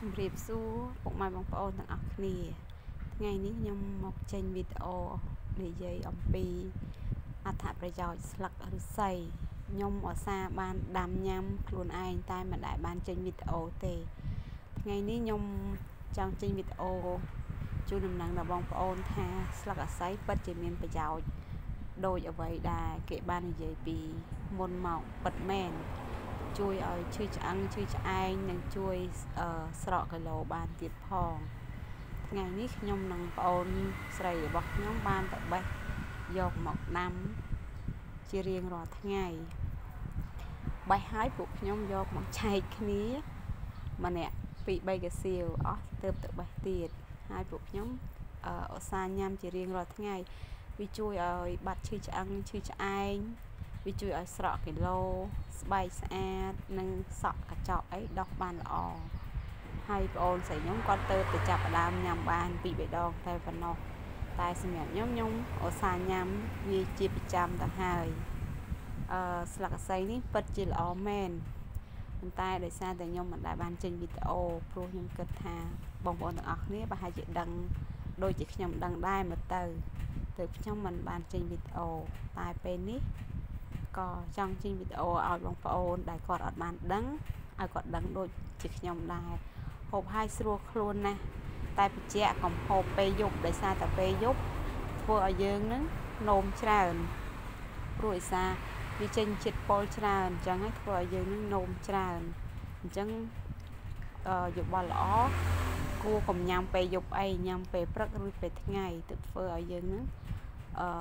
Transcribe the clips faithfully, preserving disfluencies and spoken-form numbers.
ជំរាបសួរពុកម៉ែបងប្អូនទាំងអស់គ្នាថ្ងៃនេះខ្ញុំមកចេញវីដេអូនិយាយអំពីអត្ថប្រយោជន៍ស្លឹកឫស្សីខ្ញុំឧស្សាហ៍បានដាំញ៉ាំខ្លួនឯងតែមិនដែលបានចេញវីដេអូទេថ្ងៃនេះខ្ញុំចង់ចេញវីដេអូជូនដំណឹងដល់បងប្អូនថាស្លឹកឫស្សីពិតជាមានប្រយោជន៍ដូចអ្វីដែលគេបាននិយាយពីមុនមកពិតមែនជួយឲ្យឈឺឆ្អឹងឈឺឆ្អែងនិងជួយស្រកគីឡូបានទៀតផងថ្ងៃនេះខ្ញុំនិងប្អូនស្រីរបស់ខ្ញុំបានទៅបេះយកមកដាំជារៀងរាល់ថ្ងៃបេះហើយពួកខ្ញុំយកមកចែកគ្នាម្នាក់ពីរបីកាសៀវអស់ទៅទៅបេះទៀតហើយពួកខ្ញុំឧស្សាហ៍ញ៉ាំជារៀងរាល់ថ្ងៃវាជួយឲ្យបាត់ឈឺឆ្អឹងឈឺឆ្អែងវាជួយឲ្យស្រកគីឡូស្បែកស្អាតនិងសក់កញ្ចក់អីដុសបានល្អហើយប្អូនស្រីខ្ញុំគាត់ទៅទៅចាប់ផ្ដើមញ៉ាំបានពីរបីដងតែប៉ុណ្ណោះតែសម្រាប់ខ្ញុំខ្ញុំឧស្សាហ៍ញ៉ាំវាជាប្រចាំទៅហើយអឺស្លឹកឫស្សីនេះពិតជាល្អមែនប៉ុន្តែដោយសារតែខ្ញុំមិនដែលបានចេញវីដេអូព្រោះខ្ញុំគិតថាបងប្អូនទាំងអស់គ្នាប្រហែលជាដឹងដូចជាខ្ញុំដឹងដែរមកទៅទើបខ្ញុំមិនបានចេញវីដេអូតែពេលនេះក៏ចង់ចេញវីដេអូឲ្យបងប្អូនដែលគាត់អត់បានដឹងឲ្យគាត់ដឹងដូចជាខ្ញុំដែរហូបហើយស្រួលខ្លួនណាស់តែបញ្ជាក់កុំហូបពេលយប់ដោយសារតែពេលយប់ធ្វើឲ្យយើងនឹងនោមច្រើនព្រោះឯសារវាចេញជាតិពុលច្រើនអញ្ចឹងហើយធ្វើឲ្យយើងនឹងនោមច្រើនអញ្ចឹងអឺយោបល់ល្អគួរកុំញ៉ាំពេលយប់អីញ៉ាំពេលព្រឹកឬពេលថ្ងៃទៅធ្វើឲ្យយើងនឹងអឺ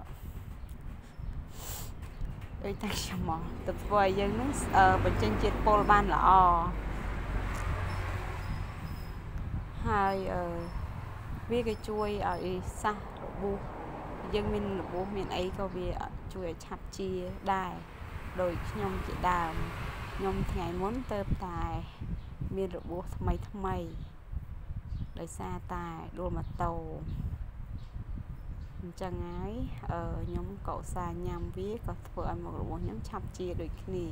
ដូចតែខ្ញុំមកទៅធ្វើឲ្យយើងនឹងបញ្ចេញជាតិពុលបានល្អហើយអឺវាក៏ជួយឲ្យសះរបួសយើងមានរបួសមានអីក៏វាជួយឲ្យឆាប់ជាដែរដោយខ្ញុំជាដើមខ្ញុំថ្ងៃមុនទៅតែមានរបួសថ្មីថ្មីដោយសារតែដួលម៉ូតូអញ្ចឹងហើយអឺខ្ញុំក៏ឧស្សាហ៍ញ៉ាំវាក៏ធ្វើឲ្យមុខរបួសខ្ញុំឆាប់ជាដូចគ្នា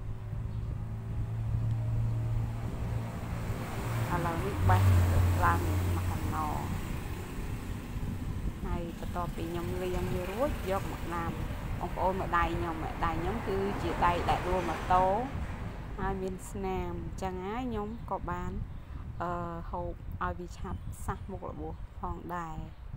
ឥឡូវនេះបេះឡើងមកកណោហើយបន្ទាប់ពីខ្ញុំលាងវារួចយកមកដាំបងប្អូនមកដៃខ្ញុំដៃខ្ញុំគឺជាដៃដែលដួលម៉ូតូហើយមានស្នាមអញ្ចឹងហើយខ្ញុំក៏បានអឺហូបឲ្យវាឆាប់សះមុខរបួសផងដែរ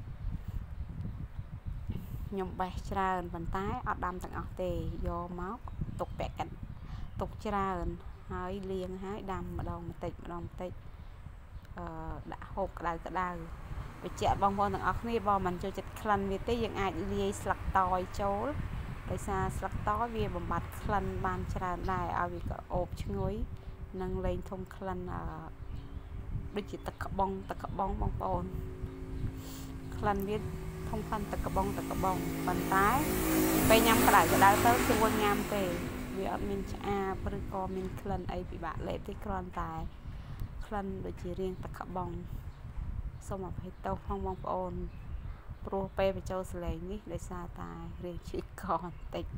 ខ្ញុំបេះច្រើនប៉ុន្តែអត់ដាំទាំងអស់ទេយកមកទុកពាក់កាត់ទុកច្រើនហើយលាងហើយដាំម្ដងបន្តិចម្ដងបន្តិចអឺដាក់ហូបក្តៅក្តៅបញ្ជាក់បងប្អូនទាំងអស់គ្នាបើមិនចូលចិត្តក្លិនវាទេយើងអាចលាយស្លឹកតយចូលដោយសារស្លឹកតយវាបំបត្តិក្លិនបានច្រើនដែរឲ្យវាក៏អូបឈ្ងុយនិងលែងធំក្លិនអឺដូចជាទឹកក្បងទឹកក្បងបងប្អូនក្លិនវាធំក្លិនទឹកក្បងទឹកក្បងប៉ុន្តែពេលញ៉ាំក្តៅក្តៅទៅស្រួលញ៉ាំទេវាអត់មានឆ្អាបឬក៏មានក្លិនអីពិបាកលេបទេគ្រាន់តែក្លិនដូចជារាងទឹកក្បងសូមអភ័យទោសផងបងប្អូនព្រោះពេលបញ្ចូលសលេងនេះដោយសារតែរាងឈឺកបន្តិច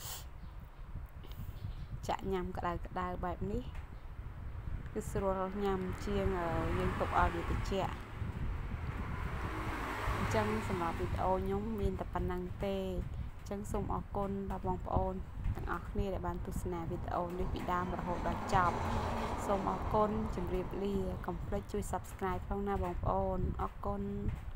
ចាក់ញ៉ាំក្តៅក្តៅបែបនេះគឺស្រួលញ៉ាំជាងយើងទុកឲ្យវាត្រជាក់អញ្ចឹងសម្រាប់វីដេអូខ្ញុំមានតែប៉ុណ្្នឹងទេអញ្ចឹងសូមអរគុណដល់បងប្អូនទាំងអស់គ្នាដែលបានទស្សនាវីដេអូនេះពីដើមរហូតដល់ចប់សូមអរគុណជម្រាបលាកុំភ្លេចជួយ Subscribe ផងណាបងប្អូនអរគុណ